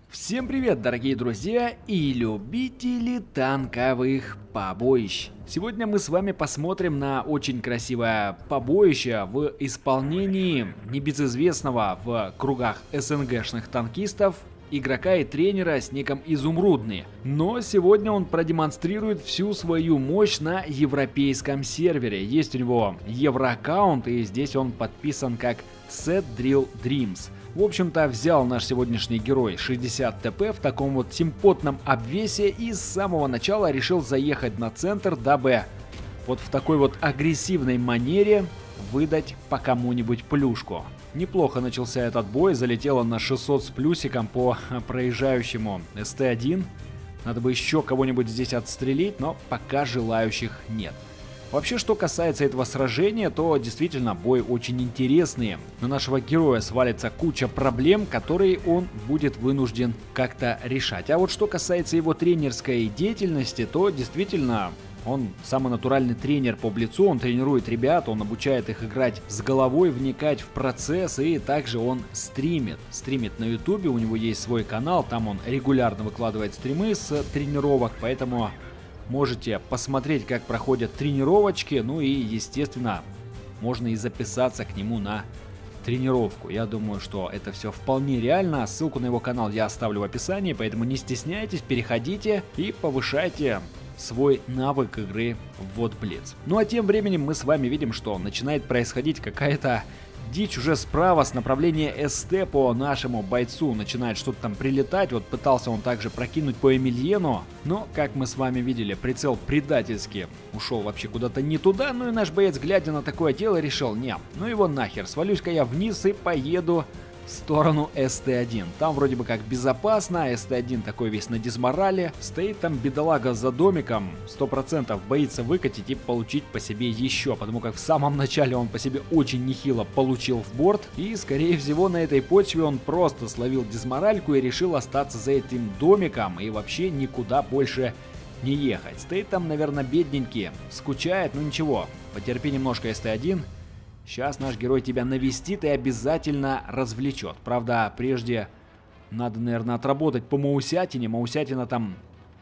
Всем привет, дорогие друзья и любители танковых побоищ. Сегодня мы с вами посмотрим на очень красивое побоище в исполнении небезызвестного в кругах СНГшных танкистов игрока и тренера с ником Изумрудный. Но сегодня он продемонстрирует всю свою мощь на европейском сервере. Есть у него евроаккаунт, и здесь он подписан как Set Drill Dreams. В общем-то, взял наш сегодняшний герой 60 ТП в таком вот симпотном обвесе и с самого начала решил заехать на центр, дабы вот в такой вот агрессивной манере выдать по кому-нибудь плюшку. Неплохо начался этот бой, залетел он на 600 с плюсиком по проезжающему СТ-1. Надо бы еще кого-нибудь здесь отстрелить, но пока желающих нет. Вообще, что касается этого сражения, то действительно бой очень интересный. На нашего героя свалится куча проблем, которые он будет вынужден как-то решать. А вот что касается его тренерской деятельности, то действительно он самый натуральный тренер по Блицу, он тренирует ребят, он обучает их играть с головой, вникать в процесс, и также он стримит на ютубе, у него есть свой канал, там он регулярно выкладывает стримы с тренировок, поэтому можете посмотреть, как проходят тренировочки, ну и, естественно, можно и записаться к нему на тренировку. Я думаю, что это все вполне реально. Ссылку на его канал я оставлю в описании, поэтому не стесняйтесь, переходите и повышайте свой навык игры в Вот Блиц. Ну а тем временем мы с вами видим, что начинает происходить какая-то дичь уже справа с направления СТ по нашему бойцу. Начинает что-то там прилетать. Вот пытался он также прокинуть по Эмильену. Но, как мы с вами видели, прицел предательски ушел вообще куда-то не туда. Ну и наш боец, глядя на такое дело, решил: не, ну его нахер, свалюсь-ка я вниз и поеду в сторону СТ-1. Там вроде бы как безопасно, СТ-1 такой весь на дизморале. Стоит там бедолага за домиком, 100% боится выкатить и получить по себе еще, потому как в самом начале он по себе очень нехило получил в борт. И скорее всего на этой почве он просто словил дизморальку и решил остаться за этим домиком и вообще никуда больше не ехать. Стоит там, наверное, бедненький, скучает, но ничего, потерпи немножко, СТ-1. Сейчас наш герой тебя навестит и обязательно развлечет. Правда, прежде надо, наверное, отработать по Маусятине. Маусятина там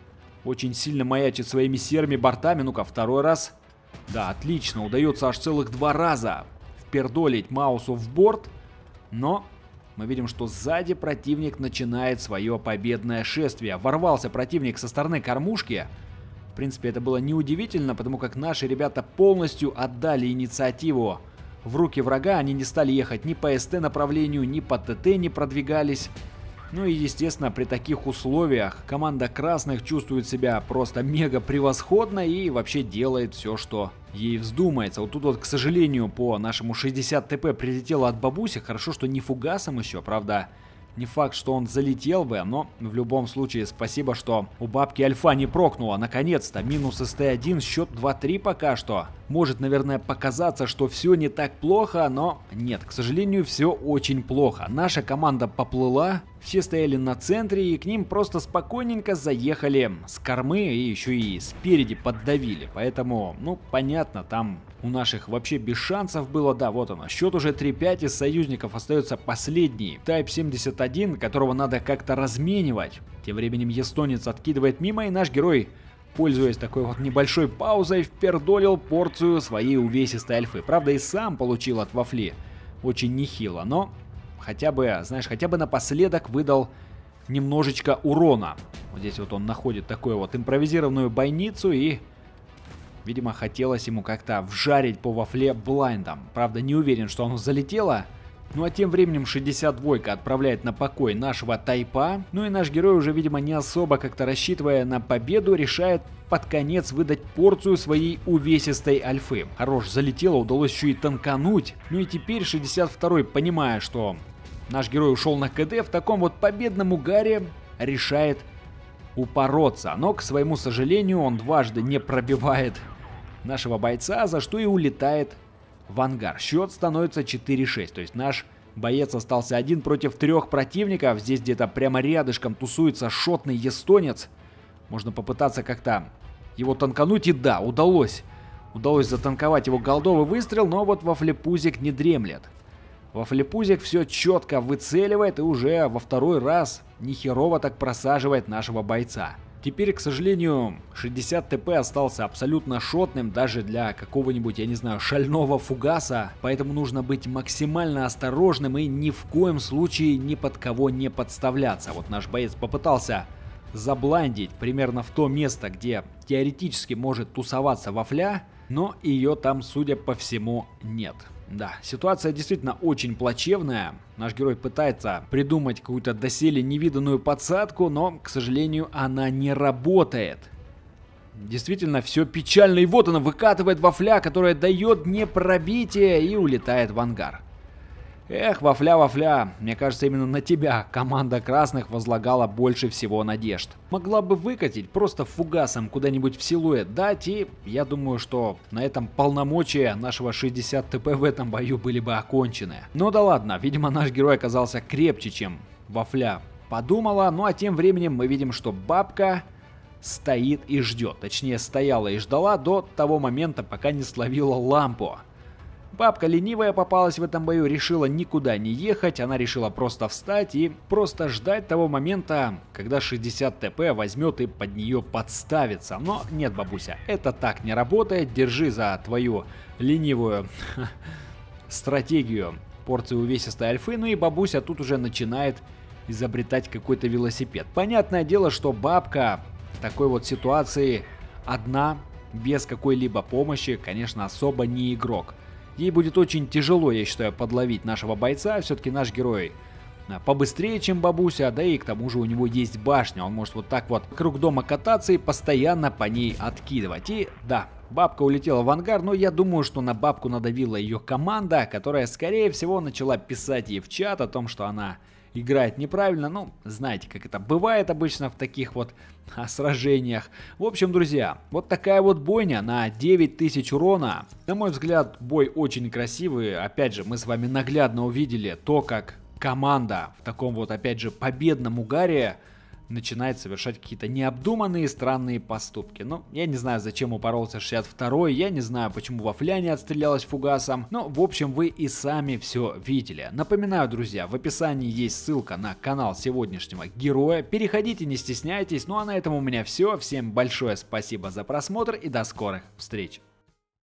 очень сильно маячит своими серыми бортами. Ну-ка, второй раз. Да, отлично. Удается аж целых 2 раза впердолить Маусу в борт. Но мы видим, что сзади противник начинает свое победное шествие. Ворвался противник со стороны кормушки. В принципе, это было неудивительно, потому как наши ребята полностью отдали инициативу в руки врага. Они не стали ехать ни по СТ направлению, ни по ТТ не продвигались. Ну и, естественно, при таких условиях команда красных чувствует себя просто мега превосходно и вообще делает все, что ей вздумается. Вот тут вот, к сожалению, по нашему 60 ТП прилетело от бабуси. Хорошо, что не фугасом еще, правда. Не факт, что он залетел бы, но в любом случае спасибо, что у бабки альфа не прокнула. Наконец-то минус СТ-1, счет 2-3 пока что. Может, наверное, показаться, что все не так плохо, но нет, к сожалению, все очень плохо. Наша команда поплыла, все стояли на центре и к ним просто спокойненько заехали с кормы и еще и спереди поддавили. Поэтому, ну, понятно, там у наших вообще без шансов было. Да, вот оно, счет уже 3-5, из союзников остается последний Type 71, которого надо как-то разменивать. Тем временем эстонец откидывает мимо, и наш герой, пользуясь такой вот небольшой паузой, впердолил порцию своей увесистой альфы. Правда, и сам получил от вафли очень нехило, но хотя бы, знаешь, хотя бы напоследок выдал немножечко урона. Вот здесь вот он находит такую вот импровизированную бойницу и, видимо, хотелось ему как-то вжарить по вафле блайндом. Правда, не уверен, что оно залетело. Ну а тем временем 62-ка отправляет на покой нашего тайпа. Ну и наш герой, уже, видимо, не особо как-то рассчитывая на победу, решает под конец выдать порцию своей увесистой альфы. Хорош, залетело, удалось еще и танкануть. Ну и теперь 62-й, понимая, что наш герой ушел на КД, в таком вот победном угаре решает упороться. Но, к своему сожалению, он дважды не пробивает нашего бойца, за что и улетает в ангар. Счет становится 4-6, то есть наш боец остался 1 против 3 противников. Здесь где-то прямо рядышком тусуется шотный эстонец. Можно попытаться как-то его танкануть, и да, удалось. Удалось затанковать его голдовый выстрел, но вот вафлепузик не дремлет. Вафлепузик все четко выцеливает и уже во второй раз нехерово так просаживает нашего бойца. Теперь, к сожалению, 60 ТП остался абсолютно шотным даже для какого-нибудь, я не знаю, шального фугаса, поэтому нужно быть максимально осторожным и ни в коем случае ни под кого не подставляться. Вот наш боец попытался забландить примерно в то место, где теоретически может тусоваться вафля, но ее там, судя по всему, нет. Да, ситуация действительно очень плачевная. Наш герой пытается придумать какую-то доселе невиданную подсадку, но, к сожалению, она не работает. Действительно, все печально. И вот она выкатывает вафля, которая дает непробитие и улетает в ангар. Эх, вафля, мне кажется, именно на тебя команда красных возлагала больше всего надежд. Могла бы выкатить просто фугасом куда-нибудь в силуэт дать, и я думаю, что на этом полномочия нашего 60 ТП в этом бою были бы окончены. Ну да ладно, видимо, наш герой оказался крепче, чем вафля подумала. Ну а тем временем мы видим, что бабка стоит и ждет. Точнее, стояла и ждала до того момента, пока не словила лампу. Бабка ленивая попалась в этом бою, решила никуда не ехать, она решила просто встать и просто ждать того момента, когда 60 ТП возьмет и под нее подставится. Но нет, бабуся, это так не работает, держи за твою ленивую стратегию порцию увесистой альфы, ну и бабуся тут уже начинает изобретать какой-то велосипед. Понятное дело, что бабка в такой вот ситуации одна, без какой-либо помощи, конечно, особо не игрок. Ей будет очень тяжело, я считаю, подловить нашего бойца. Все-таки наш герой побыстрее, чем бабуся, да и к тому же у него есть башня. Он может вот так вот вокруг дома кататься и постоянно по ней откидывать. И да, бабка улетела в ангар, но я думаю, что на бабку надавила ее команда, которая, скорее всего, начала писать ей в чат о том, что она играет неправильно. Ну, знаете, как это бывает обычно в таких вот сражениях. В общем, друзья, вот такая вот бойня на 9000 урона. На мой взгляд, бой очень красивый. Опять же, мы с вами наглядно увидели то, как команда в таком вот, опять же, победном угаре начинает совершать какие-то необдуманные странные поступки. Ну, я не знаю, зачем упоролся 62-й, я не знаю, почему вафля не отстрелялась фугасом, но, в общем, вы и сами все видели. Напоминаю, друзья, в описании есть ссылка на канал сегодняшнего героя, переходите, не стесняйтесь, ну а на этом у меня все, всем большое спасибо за просмотр и до скорых встреч.